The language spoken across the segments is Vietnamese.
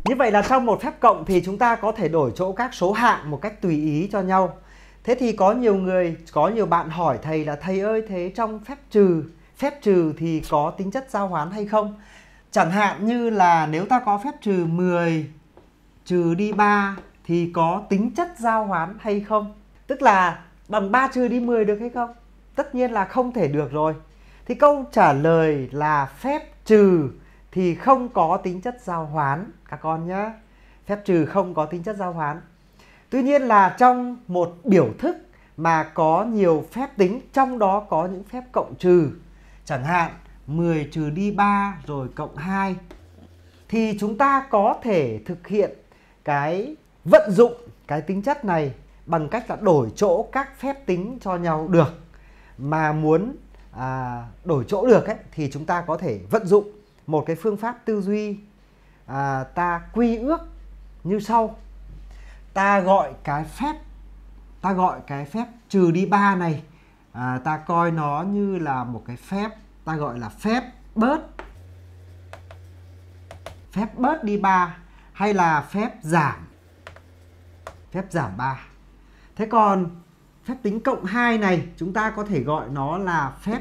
Như vậy là trong một phép cộng thì chúng ta có thể đổi chỗ các số hạng một cách tùy ý cho nhau. Thế thì có nhiều bạn hỏi thầy là thầy ơi, thế trong phép trừ thì có tính chất giao hoán hay không? Chẳng hạn như là nếu ta có phép trừ 10 trừ đi 3 thì có tính chất giao hoán hay không? Tức là bằng 3 trừ đi 10 được hay không? Tất nhiên là không thể được rồi. Thì câu trả lời là phép trừ thì không có tính chất giao hoán các con nhé. Phép trừ không có tính chất giao hoán. Tuy nhiên là trong một biểu thức mà có nhiều phép tính, trong đó có những phép cộng trừ, chẳng hạn 10 trừ đi 3 rồi cộng 2, thì chúng ta có thể thực hiện cái vận dụng cái tính chất này bằng cách là đổi chỗ các phép tính cho nhau được. Mà muốn đổi chỗ được ấy, thì chúng ta có thể vận dụng một cái phương pháp tư duy ta quy ước như sau. Ta gọi cái phép trừ đi 3 này, ta coi nó như là một cái phép, ta gọi là phép bớt đi 3, hay là phép giảm 3. Thế còn phép tính cộng 2 này chúng ta có thể gọi nó là phép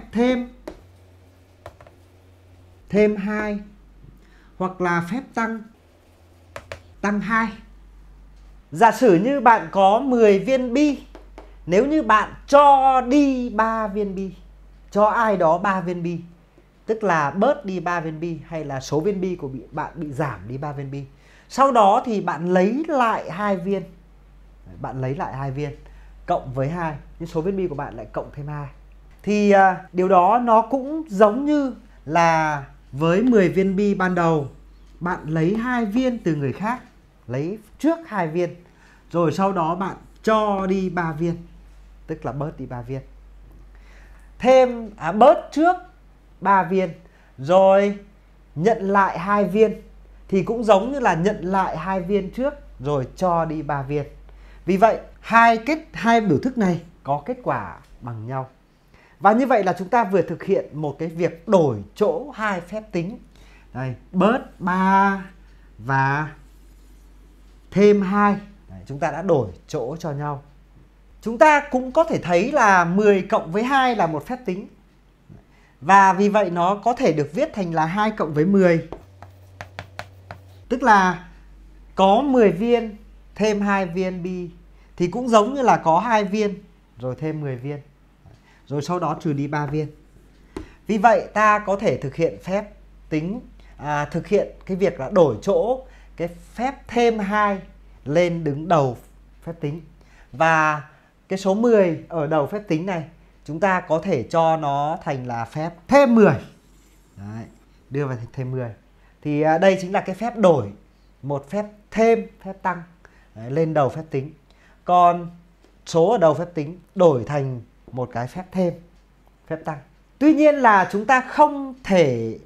thêm 2, hoặc là phép tăng 2. Giả sử như bạn có 10 viên bi, nếu như bạn cho đi 3 viên bi, cho ai đó 3 viên bi, tức là bớt đi 3 viên bi, hay là số viên bi của bạn bị giảm đi 3 viên bi. Sau đó thì bạn lấy lại 2 viên. Bạn lấy lại 2 viên cộng với 2, nhưng số viên bi của bạn lại cộng thêm 2. Thì điều đó nó cũng giống như là với 10 viên bi ban đầu, bạn lấy 2 viên từ người khác, lấy trước 2 viên, rồi sau đó bạn cho đi 3 viên, tức là bớt đi 3 viên. Bớt trước 3 viên, rồi nhận lại 2 viên, thì cũng giống như là nhận lại 2 viên trước, rồi cho đi 3 viên. Vì vậy, hai biểu thức này có kết quả bằng nhau. Và như vậy là chúng ta vừa thực hiện một cái việc đổi chỗ hai phép tính. Đây, bớt 3 và thêm 2. Đấy, chúng ta đã đổi chỗ cho nhau. Chúng ta cũng có thể thấy là 10 cộng với 2 là một phép tính. Và vì vậy nó có thể được viết thành là 2 cộng với 10. Tức là có 10 viên thêm 2 viên bi, thì cũng giống như là có 2 viên rồi thêm 10 viên, rồi sau đó trừ đi 3 viên. Vì vậy ta có thể thực hiện phép tính, thực hiện cái việc là đổi chỗ cái phép thêm 2 lên đứng đầu phép tính. Và cái số 10 ở đầu phép tính này chúng ta có thể cho nó thành là phép thêm 10. Đấy, đưa vào thêm 10. Thì đây chính là cái phép đổi một phép thêm, phép tăng lên đầu phép tính. Còn số ở đầu phép tính đổi thành một cái phép thêm, phép tăng. Tuy nhiên là chúng ta không thể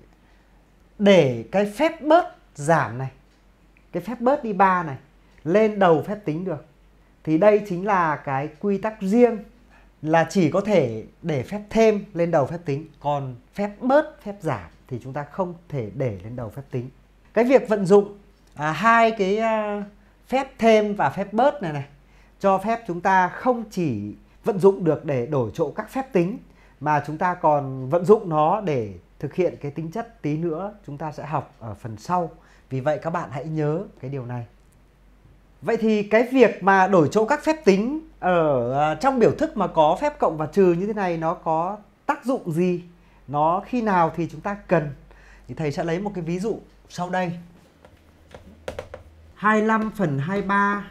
để cái phép bớt giảm này, cái phép bớt đi 3 này lên đầu phép tính được. Thì đây chính là cái quy tắc riêng, là chỉ có thể để phép thêm lên đầu phép tính, còn phép bớt, phép giảm thì chúng ta không thể để lên đầu phép tính. Cái việc vận dụng hai cái phép thêm và phép bớt này cho phép chúng ta không chỉ vận dụng được để đổi chỗ các phép tính, mà chúng ta còn vận dụng nó để thực hiện cái tính chất tí nữa chúng ta sẽ học ở phần sau. Vì vậy các bạn hãy nhớ cái điều này. Vậy thì cái việc mà đổi chỗ các phép tính ở trong biểu thức mà có phép cộng và trừ như thế này nó có tác dụng gì? Nó khi nào thì chúng ta cần? Thì thầy sẽ lấy một cái ví dụ sau đây. 25 phần 23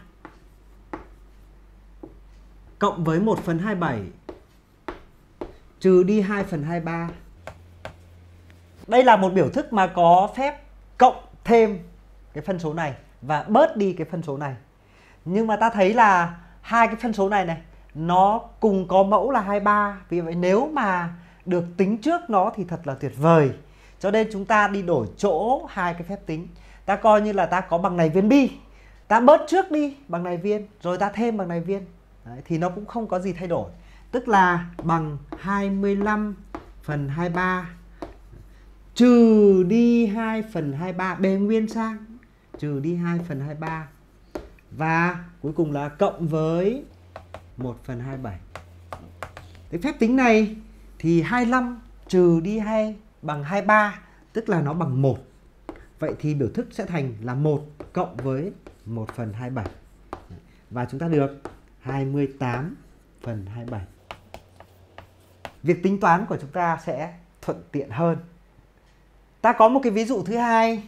cộng với 1 phần 27 trừ đi 2 phần 23. Đây là một biểu thức mà có phép cộng thêm cái phân số này và bớt đi cái phân số này. Nhưng mà ta thấy là hai cái phân số này nó cùng có mẫu là 23. Vì vậy nếu mà được tính trước nó thì thật là tuyệt vời. Cho nên chúng ta đi đổi chỗ hai cái phép tính. Ta coi như là ta có bằng này viên bi, ta bớt trước đi bằng này viên, rồi ta thêm bằng này viên. Đấy, thì nó cũng không có gì thay đổi. Tức là bằng 25 phần 23 trừ đi 2 phần 23, bề nguyên sang, trừ đi 2 phần 23. Và cuối cùng là cộng với 1 phần 27. Cái phép tính này thì 25 trừ đi 2 bằng 23, tức là nó bằng 1. Vậy thì biểu thức sẽ thành là 1 cộng với 1 phần 27. Và chúng ta được 28 phần 27. Việc tính toán của chúng ta sẽ thuận tiện hơn. Ta có một cái ví dụ thứ hai.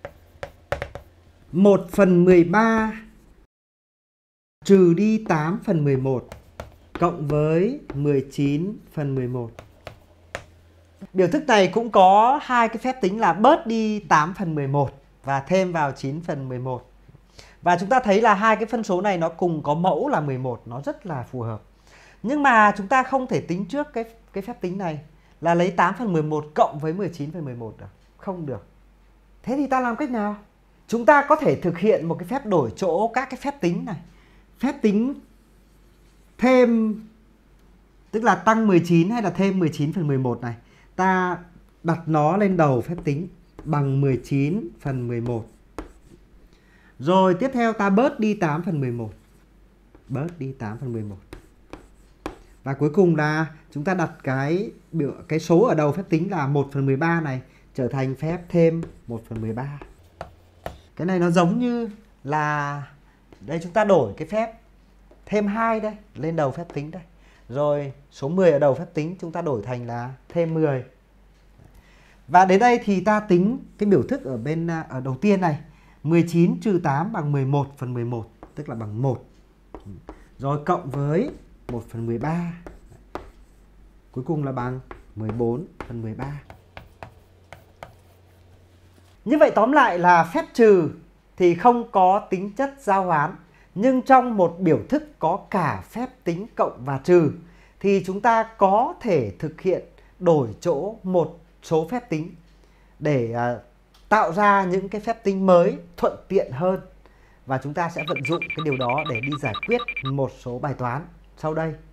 1 phần 13 trừ đi 8 phần 11 cộng với 19 phần 11. Biểu thức này cũng có hai cái phép tính là bớt đi 8 phần 11 và thêm vào 9 phần 11. Và chúng ta thấy là hai cái phân số này nó cùng có mẫu là 11, nó rất là phù hợp. Nhưng mà chúng ta không thể tính trước cái phép tính này là lấy 8 phần 11 cộng với 19 phần 11 được. Không được. Thế thì ta làm cách nào? Chúng ta có thể thực hiện một cái phép đổi chỗ các cái phép tính này. Phép tính thêm, tức là tăng 19 hay là thêm 19 phần 11 này. Ta đặt nó lên đầu phép tính bằng 19 phần 11. Rồi tiếp theo ta bớt đi 8 phần 11. Bớt đi 8 phần 11. Và cuối cùng là chúng ta đặt cái số ở đầu phép tính là 1 phần 13 này trở thành phép thêm 1 phần 13. Cái này nó giống như là đây, chúng ta đổi cái phép thêm 2 đây lên đầu phép tính đây. Rồi số 10 ở đầu phép tính chúng ta đổi thành là thêm 10. Và đến đây thì ta tính cái biểu thức ở đầu tiên này. 19 trừ 8 bằng 11 phần 11, tức là bằng 1. Rồi cộng với 1 phần 13. Cuối cùng là bằng 14 phần 13. Như vậy tóm lại là phép trừ thì không có tính chất giao hoán. Nhưng trong một biểu thức có cả phép tính cộng và trừ thì chúng ta có thể thực hiện đổi chỗ một số phép tính để tạo ra những cái phép tính mới thuận tiện hơn. Và chúng ta sẽ vận dụng cái điều đó để đi giải quyết một số bài toán sau đây.